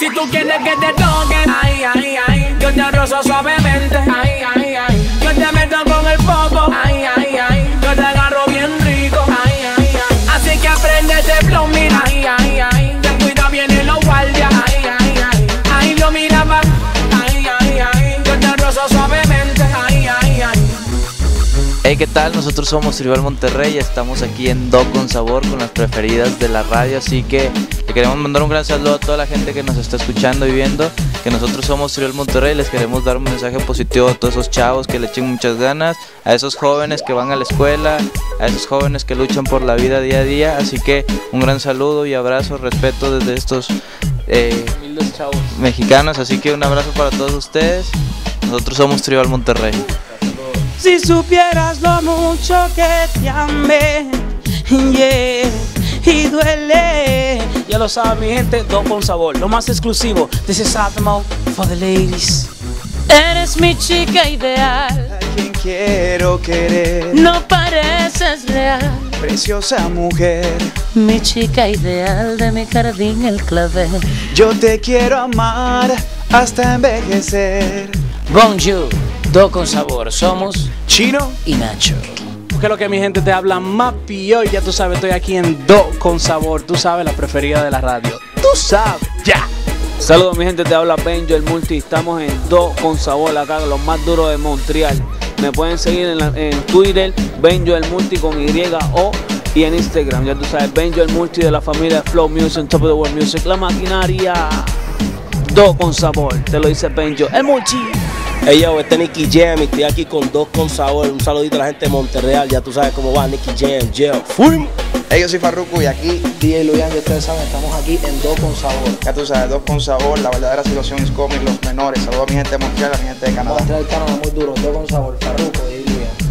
Si tú quieres que te toquen, ay, ay, ay, yo te rozo suavemente, ay, ay, ay, yo te meto con el popo, ay, ay, ay, yo te agarro bien rico, ay, ay, ay. Así que aprende este flow, mira, ay, ay, ay, ten cuidado, vienen los guardias, ay, ay, ay, ay, yo miraba, ay, ay, ay, yo te rozo suavemente, ay, ay, ay. Hey, ¿qué tal? Nosotros somos Tribal Monterrey y estamos aquí en Do Con Sabor con las preferidas de la radio, así que le queremos mandar un gran saludo a toda la gente que nos está escuchando y viendo, que nosotros somos Tribal Monterrey. Les queremos dar un mensaje positivo a todos esos chavos que le echen muchas ganas, a esos jóvenes que van a la escuela, a esos jóvenes que luchan por la vida día a día, así que un gran saludo y abrazo, respeto desde estos humildes chavos mexicanos, así que un abrazo para todos ustedes. Nosotros somos Tribal Monterrey. Si supieras lo mucho que te amé, yeah, y duele. Ya lo saben, mi gente, Do Con Sabor, lo más exclusivo. This is Atmo for the ladies. Eres mi chica ideal, a quien quiero querer. no pareces real. Preciosa mujer, Mi chica ideal de mi jardín, el clavel. yo te quiero amar hasta envejecer. Bonjour, Do Con Sabor, somos Chino y Nacho. Que lo que mi gente te habla Mapi, hoy ya tú sabes, estoy aquí en Do Con Sabor, tú sabes, la preferida de la radio, tú sabes, ya. Saludos mi gente, te habla Benjo el Multi, estamos en Do Con Sabor, acá los más duros de Montreal. Me pueden seguir en Twitter, Benjo el Multi con Y-O, y en Instagram, ya tú sabes, Benjo el Multi de la familia Flow Music, Top of the World Music, la maquinaria. Do Con Sabor, te lo dice Benjo el Multi. Hey yo, este es Nicky Jam y estoy aquí con Do Con Sabor. Un saludito a la gente de Monterreal, ya tú sabes cómo va Nicky Jam, yo. ¡Fuim! Hey, yo soy Farruko y aquí DJ Luyan, y ustedes saben, estamos aquí en Do Con Sabor. Ya tú sabes, Do Con Sabor, la verdadera situación es coming, los menores. Saludos a mi gente de Montreal, a mi gente de Canadá. Montreal, el Canadá muy duro, Do Con Sabor, Farruko y DJ Luyan.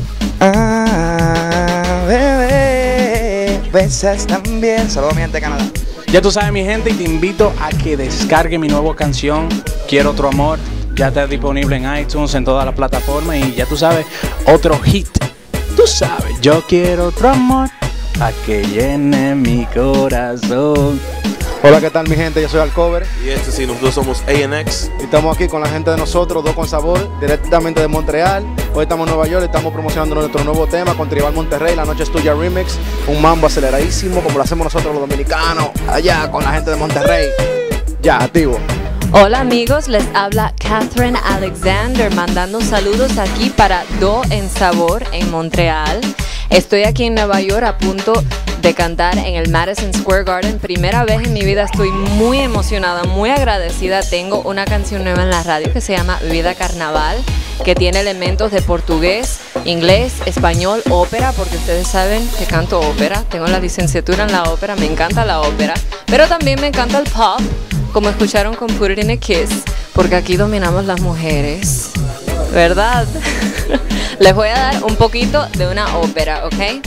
Ah, bebé, besas también. Saludos a mi gente de Canadá. Ya tú sabes, mi gente, y te invito a que descargue mi nueva canción, Quiero Otro Amor. Ya está disponible en iTunes, en todas las plataformas, y ya tú sabes, otro hit. Tú sabes, yo quiero otro amor a que llene mi corazón. Hola, ¿qué tal mi gente? Yo soy Alcover Y sí, nosotros somos ANX. y estamos aquí con la gente de nosotros, Do Con Sabor, directamente de Montreal. Hoy estamos en Nueva York y estamos promocionando nuestro nuevo tema con Tribal Monterrey, La Noche es Tuya Remix. Un mambo aceleradísimo como lo hacemos nosotros los dominicanos, allá con la gente de Monterrey. Ya, activo. Hola amigos, les habla Catherine Alexander mandando saludos aquí para Do en Sabor en Montreal. Estoy aquí en Nueva York a punto de cantar en el Madison Square Garden. Primera vez en mi vida, estoy muy emocionada, muy agradecida. Tengo una canción nueva en la radio que se llama Vida Carnaval, que tiene elementos de portugués, inglés, español, ópera, porque ustedes saben que canto ópera. Tengo la licenciatura en la ópera, me encanta la ópera, pero también me encanta el pop, como escucharon con Put It in a Kiss, porque aquí dominamos las mujeres, ¿verdad? Les voy a dar un poquito de una ópera, ¿ok?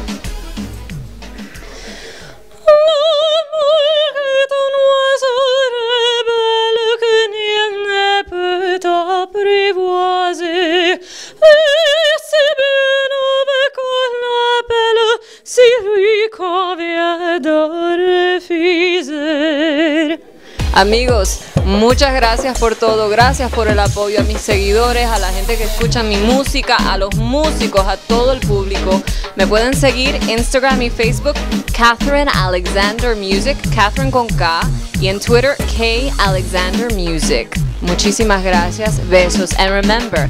Amigos, muchas gracias por todo, gracias por el apoyo a mis seguidores, a la gente que escucha mi música, a los músicos, a todo el público. Me pueden seguir Instagram y Facebook, Catherine Alexander Music, Catherine con K, y en Twitter, K Alexander Music. Muchísimas gracias, besos, and remember,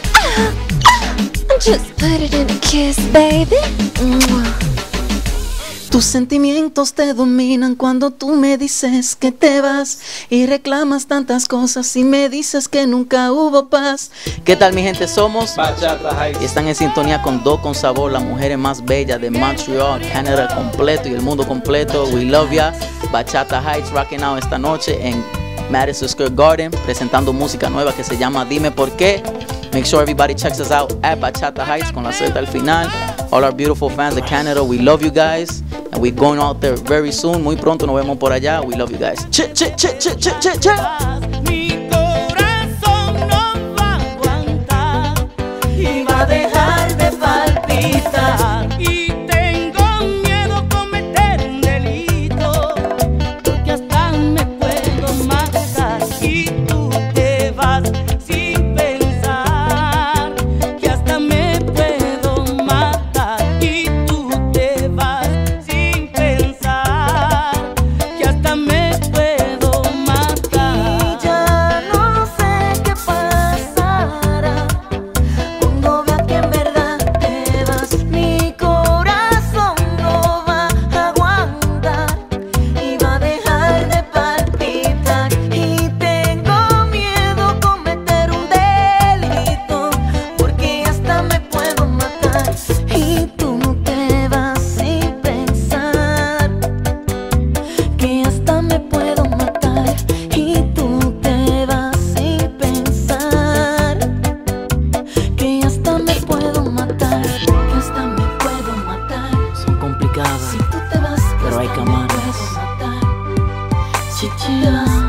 just put it in a kiss, baby. Tus sentimientos te dominan cuando tú me dices que te vas y reclamas tantas cosas y me dices que nunca hubo paz. ¿Qué tal mi gente? Somos Bachata Heights. y están en sintonía con Do Con Sabor, las mujeres más bellas de Montreal, Canadá completo y el mundo completo. We love ya. Bachata Heights rocking out esta noche en Madison Square Garden, presentando música nueva que se llama Dime Por Qué. Make sure everybody checks us out at Bachata Heights con la Z al final. All our beautiful fans of Canada, we love you guys. And we're going out there very soon. Muy pronto nos vemos por allá. We love you guys. Che, che, che, che, che, che, che. Mi corazón no va a aguantar y va a dejar de palpitar. Y tengo miedo a cometer un delito, porque hasta me puedo matar. complicada, pero hay que amarlas.